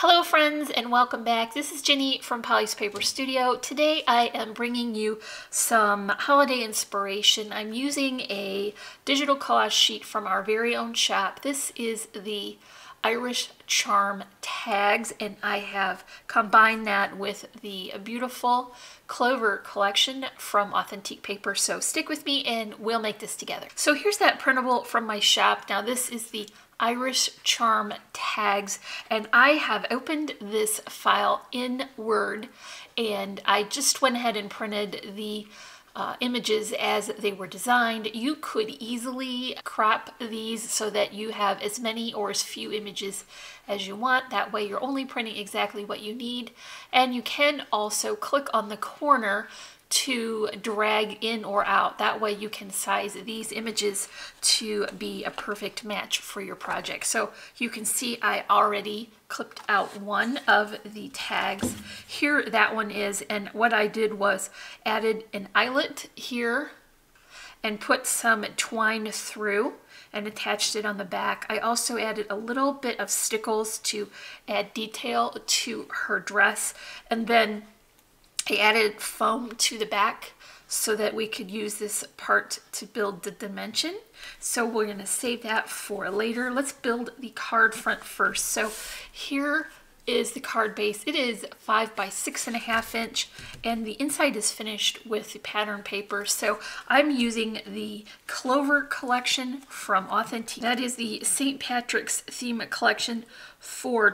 Hello friends and welcome back. This is Jenny from Polly's Paper Studio. Today I am bringing you some holiday inspiration. I'm using a digital collage sheet from our very own shop. This is the Irish Charm tags, and I have combined that with the beautiful Clover collection from Authentique Paper. So stick with me and we'll make this together. So here's that printable from my shop. Now this is the Irish Charm tags, and I have opened this file in Word, and I just went ahead and printed the images as they were designed. You could easily crop these so that you have as many or as few images as you want. That way you're only printing exactly what you need. And you can also click on the corner to drag in or out. That way you can size these images to be a perfect match for your project. So you can see I already clipped out one of the tags. Here that one is, and what I did was added an eyelet here and put some twine through and attached it on the back. I also added a little bit of stickles to add detail to her dress, and then I added foam to the back so that we could use this part to build the dimension. So we're going to save that for later. Let's build the card front first. So here is the card base. It is 5 by 6.5 inch, and the inside is finished with the pattern paper. So I'm using the Clover collection from Authentique. That is the St. Patrick's theme collection for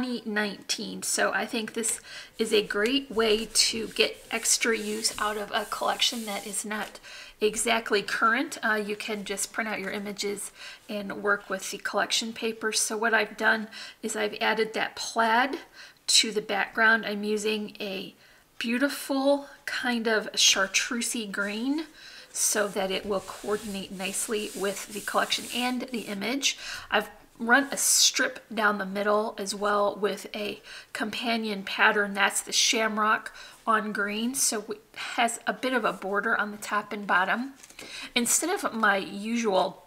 2019. So I think this is a great way to get extra use out of a collection that is not exactly current. You can just print out your images and work with the collection paper. So what I've done is I've added that plaid to the background. I'm using a beautiful kind of chartreusey green so that it will coordinate nicely with the collection and the image. I've run a strip down the middle as well with a companion pattern. That's the shamrock on green, so it has a bit of a border on the top and bottom. Instead of my usual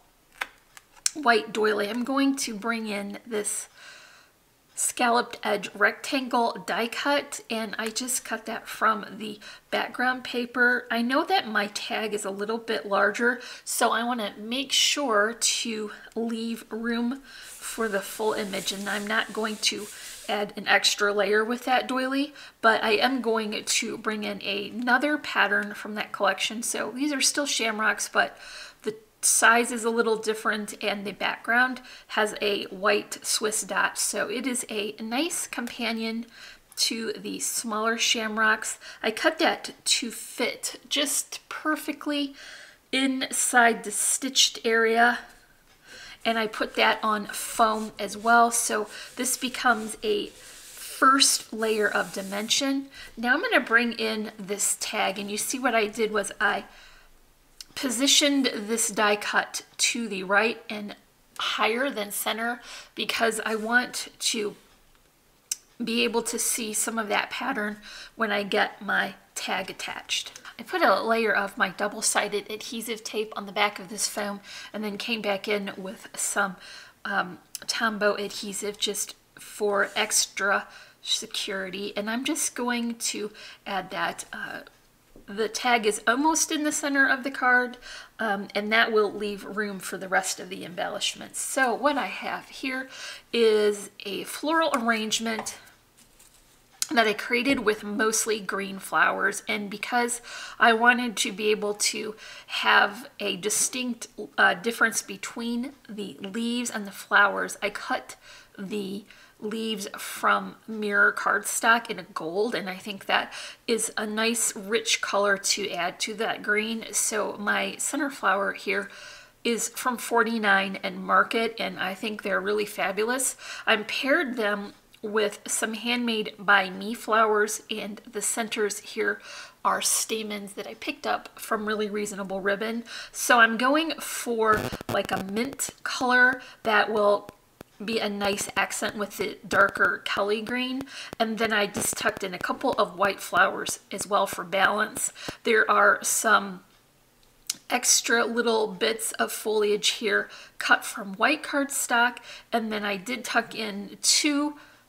white doily, I'm going to bring in this scalloped edge rectangle die cut, and I just cut that from the background paper. I know that my tag is a little bit larger, so I want to make sure to leave room for the full image, and I'm not going to add an extra layer with that doily, but I am going to bring in another pattern from that collection. So these are still shamrocks, but the size is a little different, and the background has a white Swiss dot. So it is a nice companion to the smaller shamrocks. I cut that to fit just perfectly inside the stitched area, and I put that on foam as well. So this becomes a first layer of dimension. Now I'm going to bring in this tag, and you see what I did was I positioned this die cut to the right and higher than center because I want to be able to see some of that pattern when I get my tag attached. I put a layer of my double-sided adhesive tape on the back of this foam and then came back in with some Tombow adhesive just for extra security, and I'm just going to add that. The tag is almost in the center of the card, and that will leave room for the rest of the embellishments. So what I have here is a floral arrangement that I created with mostly green flowers, and because I wanted to be able to have a distinct difference between the leaves and the flowers, I cut the leaves from mirror cardstock in a gold, and I think that is a nice rich color to add to that green. So my center flower here is from 49 and Market, and I think they're really fabulous. I paired them with some Handmade by Me flowers, and the centers here are stamens that I picked up from Really Reasonable Ribbon. So I'm going for like a mint color that will be a nice accent with the darker Kelly green, and then I just tucked in a couple of white flowers as well for balance. There are some extra little bits of foliage here cut from white cardstock, and then I did tuck in two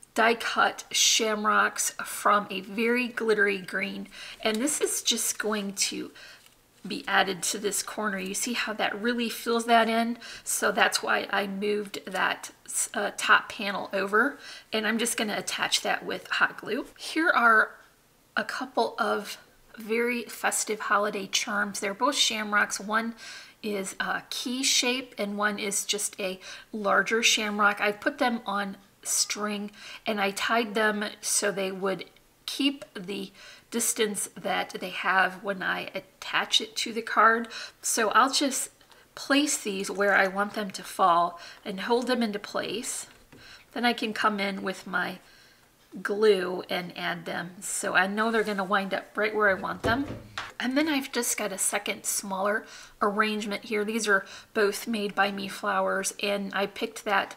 die cut shamrocks from a very glittery green, and this is just going to be added to this corner. You see how that really fills that in? So that's why I moved that top panel over, and I'm just going to attach that with hot glue. Here are a couple of very festive holiday charms. They're both shamrocks. One is a key shape and one is just a larger shamrock. I put them on string and I tied them so they would keep the distance that they have when I attach it to the card. So I'll just place these where I want them to fall and hold them into place. Then I can come in with my glue and add them so I know they're going to wind up right where I want them. And then I've just got a second smaller arrangement here. These are both made by Me Flowers, and I picked that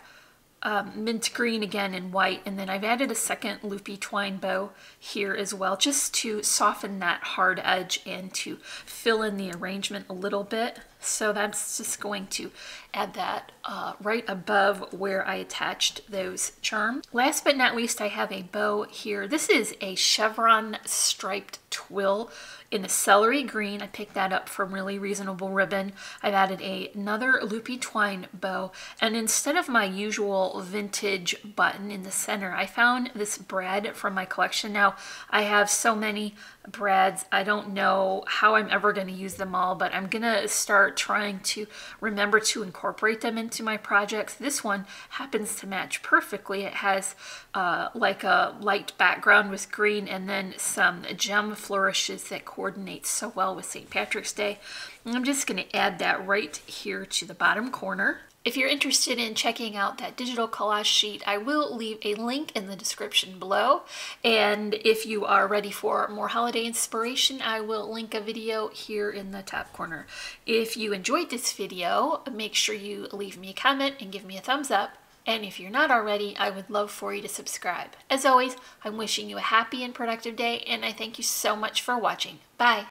mint green again in white, and then I've added a second loopy twine bow here as well, just to soften that hard edge and to fill in the arrangement a little bit. So that's just going to add that right above where I attached those charms. Last but not least, I have a bow here. This is a chevron striped twill in a celery green. I picked that up from Really Reasonable Ribbon. I've added another loopy twine bow, and instead of my usual vintage button in the center, I found this brad from my collection. Now, I have so many brads, I don't know how I'm ever going to use them all, but I'm going to start trying to remember to incorporate them into my projects. This one happens to match perfectly. It has like a light background with green and then some gem flourishes that coordinate so well with St. Patrick's Day. And I'm just going to add that right here to the bottom corner. If you're interested in checking out that digital collage sheet, I will leave a link in the description below. And if you are ready for more holiday inspiration, I will link a video here in the top corner. If you enjoyed this video, make sure you leave me a comment and give me a thumbs up. And if you're not already, I would love for you to subscribe. As always, I'm wishing you a happy and productive day, and I thank you so much for watching. Bye!